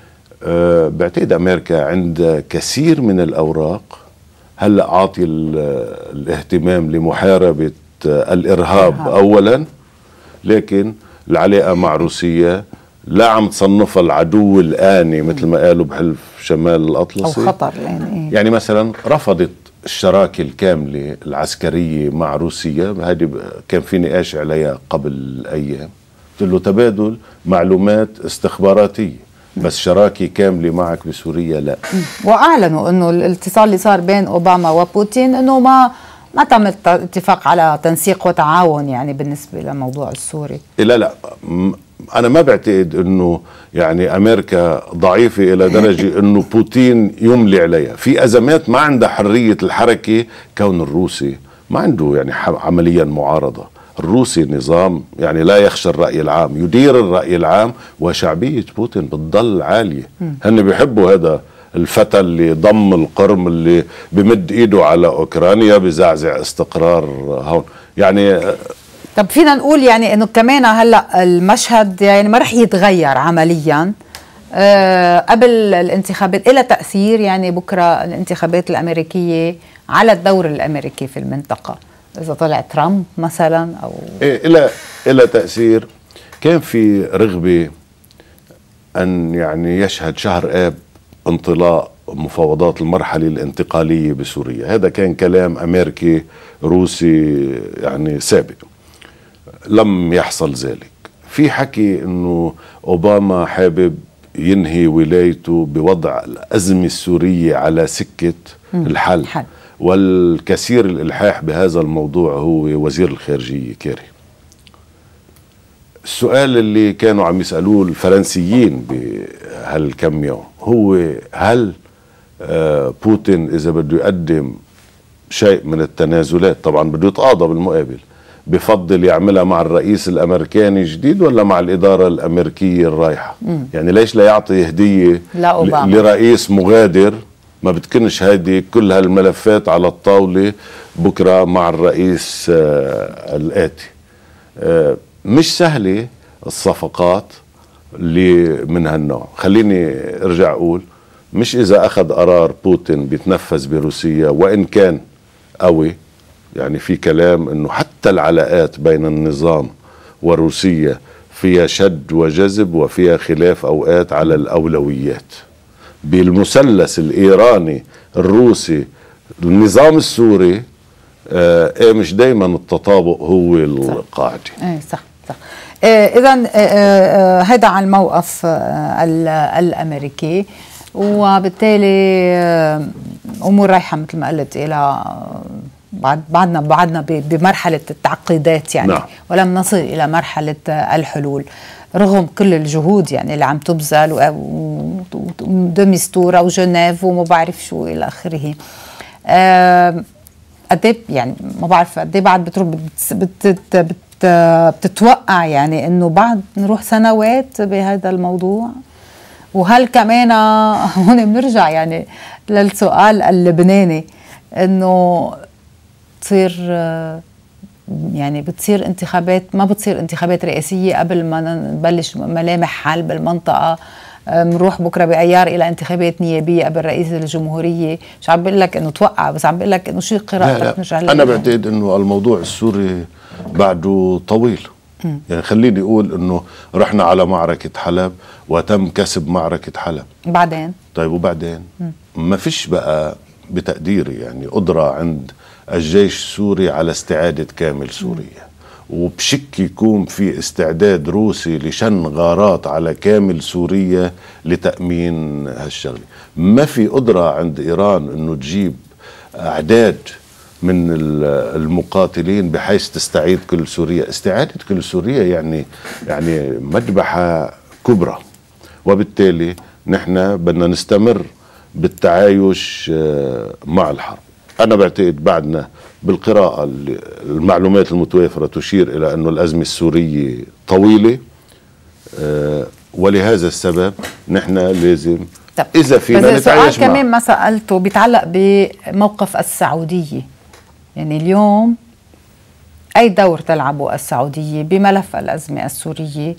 بعتقد أمريكا عند كثير من الأوراق هلأ عاطي الاهتمام لمحاربة الإرهاب أولا، لكن العلاقة مع روسيا لا عم تصنفها العدو الآني مثل ما قالوا بحلف شمال الأطلسي أو خطر الآن. يعني مثلا رفضت الشراكة الكاملة العسكرية مع روسيا، هذه كان في نقاش عليها قبل أيام، قلت له تبادل معلومات استخباراتية، بس شراكة كاملة معك بسوريا لا. وأعلنوا أنه الاتصال اللي صار بين أوباما وبوتين أنه ما تم اتفاق على تنسيق وتعاون يعني بالنسبة للموضوع السوري. لا أنا ما بعتقد أنه يعني أمريكا ضعيفة إلى درجة أنه بوتين يملي عليها. في أزمات ما عندها حرية الحركة، كون الروسي ما عنده يعني عمليا معارضة. الروسي نظام يعني لا يخشى الرأي العام، يدير الرأي العام، وشعبية بوتين بتضل عالية. هن بيحبوا هذا الفتى اللي ضم القرم، اللي بمد ايده على اوكرانيا بزعزع استقرار هون يعني. طب فينا نقول يعني انه كمان هلا المشهد يعني ما رح يتغير عمليا قبل الانتخابات، إلى تأثير يعني بكره الانتخابات الامريكيه على الدور الامريكي في المنطقه اذا طلع ترامب مثلا او الى تأثير. كان في رغبه ان يعني يشهد شهر آب انطلاق مفاوضات المرحلة الانتقالية بسوريا. هذا كان كلام أمريكي روسي يعني سابق، لم يحصل ذلك. في حكي أنه أوباما حابب ينهي ولايته بوضع الأزمة السورية على سكة الحل، والكثير الإلحاح بهذا الموضوع هو وزير الخارجية كيري. السؤال اللي كانوا عم يسألوه الفرنسيين بهالكم يوم هو هل بوتين إذا بده يقدم شيء من التنازلات، طبعا بده يتقاضى بالمقابل، بفضل يعملها مع الرئيس الأمريكاني الجديد ولا مع الإدارة الأمريكية الرايحة؟ يعني ليش لا يعطي هدية لرئيس مغادر؟ ما بتكنش هذه كل هالملفات على الطاولة بكرة مع الرئيس الآتي. مش سهلة الصفقات اللي من هالنوع. خليني ارجع اقول، مش اذا اخذ قرار بوتين بيتنفذ بروسيا وان كان قوي، يعني في كلام انه حتى العلاقات بين النظام وروسيا فيها شد وجذب وفيها خلاف اوقات على الاولويات. بالمثلث الإيراني الروسي النظام السوري، مش دايما التطابق هو القاعدة. صح صح. إذا هذا على الموقف الأمريكي، وبالتالي أمور رايحة مثل ما قلت إلى بعدنا بمرحلة التعقيدات يعني. نعم. ولم نصل إلى مرحلة الحلول رغم كل الجهود يعني اللي عم تبذل، ودمستورة وجنيف وما بعرف شو إلى آخره. قد يعني ما بعرف قد بعد بتتوقع يعني إنه بعد نروح سنوات بهذا الموضوع؟ وهل كمان هون بنرجع يعني للسؤال اللبناني، إنه تصير يعني بتصير انتخابات، ما بتصير انتخابات رئاسية قبل ما نبلش ملامح حل بالمنطقة، نروح بكره بأيار إلى انتخابات نيابية قبل رئيس الجمهورية. مش عم بقول لك إنه توقع، بس عم بقول لك إنه شو قراءتك؟ أنا بعتقد إنه الموضوع السوري بعده طويل. يعني خليني أقول إنه رحنا على معركة حلب وتم كسب معركة حلب، بعدين طيب وبعدين ما فيش بقى بتقديري يعني قدرة عند الجيش السوري على استعادة كامل سوريا، وبشك يكون في استعداد روسي لشن غارات على كامل سوريا لتأمين هالشغلة. ما في قدرة عند إيران أنه تجيب أعداد من المقاتلين بحيث تستعيد كل سوريا. استعادة كل سوريا يعني مذبحة كبرى، وبالتالي نحن بدنا نستمر بالتعايش مع الحرب. أنا بعتقد بعدنا بالقراءة المعلومات المتوافرة تشير إلى أنه الأزمة السورية طويلة، ولهذا السبب نحن لازم إذا فينا نتعايش معه. كمان ما سألته بيتعلق بموقف السعودية، يعني اليوم أي دور تلعبه السعودية بملف الأزمة السورية؟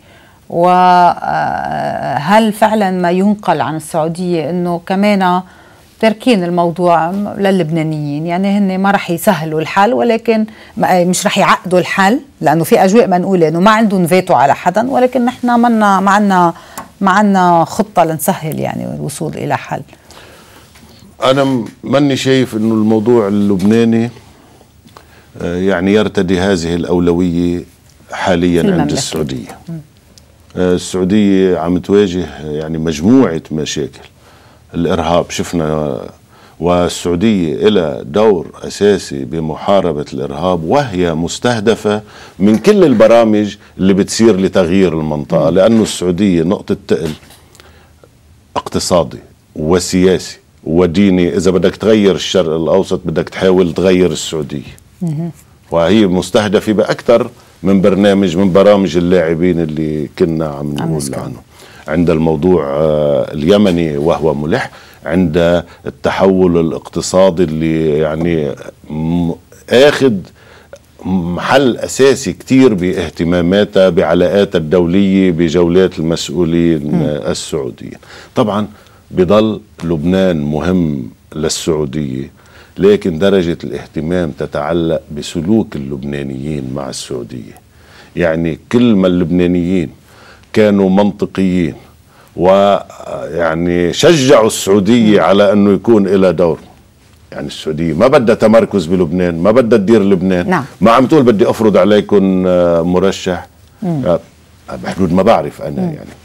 وهل فعلا ما ينقل عن السعودية أنه كمان تركين الموضوع للبنانيين، يعني هن ما رح يسهلوا الحل ولكن مش رح يعقدوا الحل، لأنه في أجواء منقولة أنه ما عندهم فيتو على حدا، ولكن نحن ما عنا خطة لنسهل يعني الوصول إلى حل. أنا ماني شايف أنه الموضوع اللبناني يعني يرتدي هذه الأولوية حاليا عند السعودية. السعودية عم تواجه يعني مجموعة مشاكل. الإرهاب شفنا، والسعودية إلى دور أساسي بمحاربة الإرهاب، وهي مستهدفة من كل البرامج اللي بتصير لتغيير المنطقة، لأنه السعودية نقطة تقل اقتصادي وسياسي وديني. إذا بدك تغير الشرق الأوسط بدك تحاول تغير السعودية، وهي مستهدفة بأكثر من برنامج من برامج اللاعبين اللي كنا عم نقول عنه. عند الموضوع اليمني وهو ملح، عند التحول الاقتصادي اللي يعني اخذ محل اساسي كتير باهتماماتها بعلاقاتها الدولية بجولات المسؤولين السعوديين. طبعا بضل لبنان مهم للسعودية، لكن درجة الاهتمام تتعلق بسلوك اللبنانيين مع السعودية. يعني كل ما اللبنانيين كانوا منطقيين ويعني شجعوا السعودية على أنه يكون إلى دور، يعني السعودية ما بدها تمركز بلبنان، ما بدها تدير لبنان. نعم. ما عم تقول بدي أفرض عليكم مرشح بحدود ما بعرف أنا يعني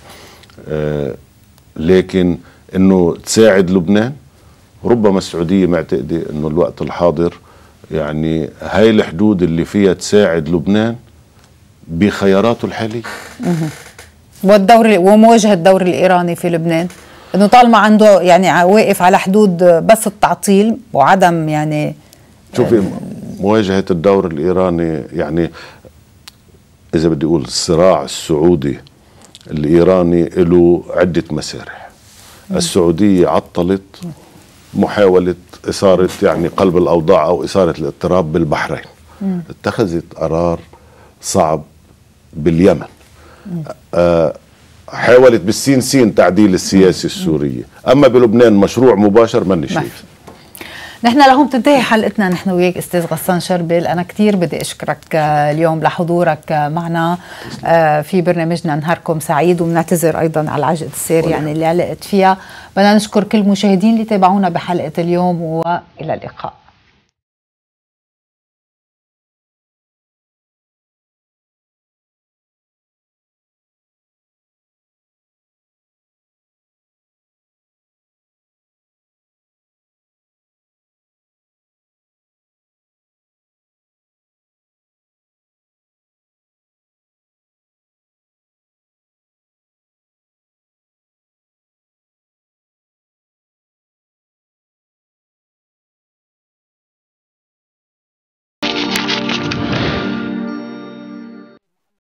لكن أنه تساعد لبنان. ربما السعودية معتقدة أنه الوقت الحاضر يعني هاي الحدود اللي فيها تساعد لبنان بخياراته الحالية. ومواجهة الدور الإيراني في لبنان، انه طالما عنده يعني واقف على حدود بس التعطيل وعدم يعني شوفي مواجهة الدور الإيراني، يعني إذا بدي أقول الصراع السعودي الإيراني له عدة مسارح. السعودية عطلت محاولة إثارة يعني قلب الأوضاع أو إثارة الاضطراب بالبحرين، اتخذت قرار صعب باليمن، حاولت بالسين تعديل السياسة السورية. أما بلبنان مشروع مباشر ماني شايف. نحن لهم تنتهي حلقتنا نحن وياك استاذ غسان شربل. انا كثير بدي اشكرك اليوم لحضورك معنا في برنامجنا نهاركم سعيد، وبنعتذر ايضا على العجقه السير يعني اللي علقت فيها. بدنا نشكر كل المشاهدين اللي تابعونا بحلقه اليوم، والى اللقاء.